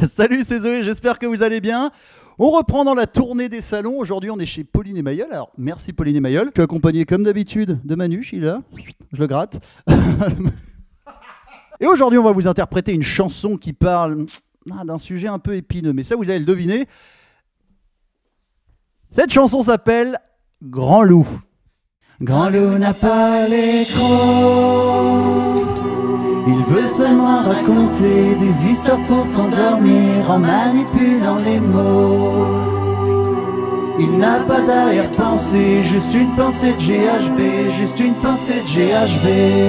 Salut, c'est Zoé, j'espère que vous allez bien. On reprend dans la tournée des salons. Aujourd'hui, on est chez Pauline et Mayol. Alors, merci Pauline et Mayol. Je suis accompagné, comme d'habitude, de Manu, il est là. Je le gratte. Et aujourd'hui, on va vous interpréter une chanson qui parle d'un sujet un peu épineux. Mais ça, vous allez le deviner. Cette chanson s'appelle Grand Loup. Grand loup n'a pas l'écran. Il veut seulement raconter des histoires pour t'endormir en manipulant les mots. Il n'a pas d'arrière-pensée, juste une pensée de GHB, juste une pensée de GHB.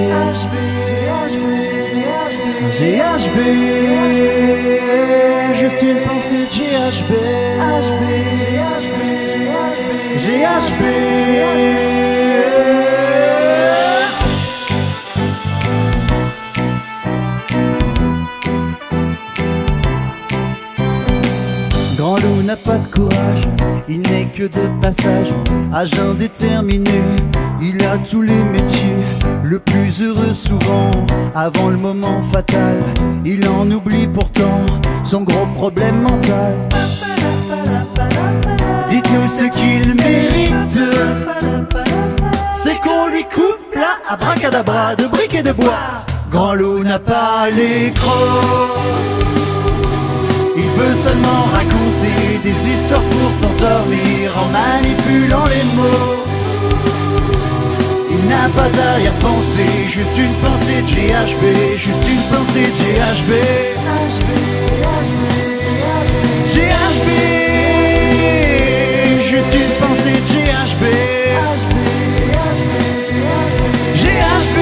GHB, juste une pensée de GHB. GHB. Grand loup n'a pas de courage, il n'est que de passage, agent déterminé, il a tous les métiers, le plus heureux souvent, avant le moment fatal, il en oublie pourtant son gros problème mental. Dites-nous ce qu'il mérite, c'est qu'on lui coupe la abracadabra de briques et de bois. Grand loup n'a pas l'écran. Il veut seulement raconter des histoires pour t'endormir en manipulant les mots. Il n'a pas d'arrière-pensée, juste une pensée de GHB, juste une pensée de GHB. GHB, juste une pensée de GHB. GHB,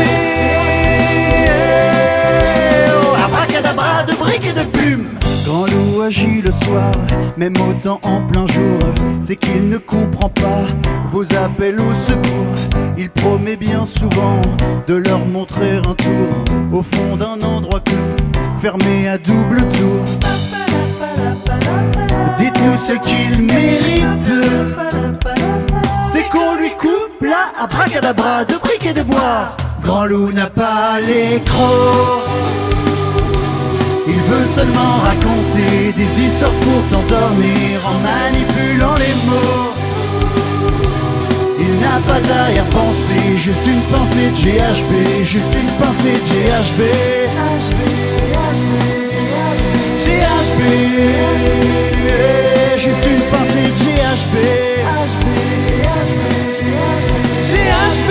oh, abracadabra de briques et de plumes. Grand loup agit le soir, même autant en plein jour. C'est qu'il ne comprend pas vos appels au secours. Il promet bien souvent de leur montrer un tour au fond d'un endroit clos, fermé à double tour. Dites-nous ce qu'il mérite, c'est qu'on lui coupe la abracadabra de briques et de bois. Grand loup n'a pas l'écran. Il veut seulement raconter des histoires pour t'endormir en manipulant les mots. Il n'a pas d'arrière-pensée, juste une pensée de GHB, juste une pensée de GHB. GHB, juste une pensée de GHB. GHB.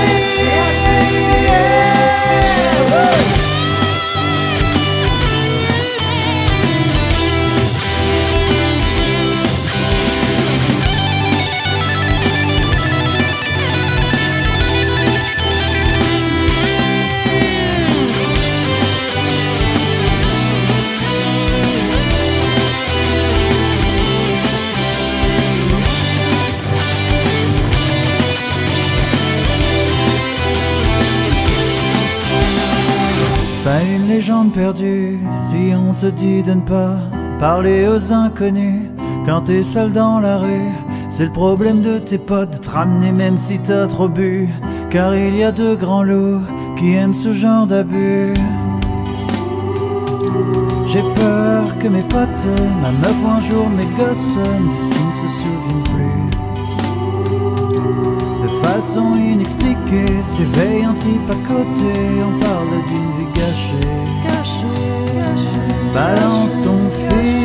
Pas une légende perdue si on te dit de ne pas parler aux inconnus quand t'es seul dans la rue. C'est le problème de tes potes de te ramener même si t'as trop bu, car il y a de grands loups qui aiment ce genre d'abus. J'ai peur que mes potes, ma meuf ou un jour mes gosses me disent qu'ils ne se souviennent plus. De façon inexpliquée, s'éveille un type à côté, on parle d'une vie gâchée. Balance ton fil.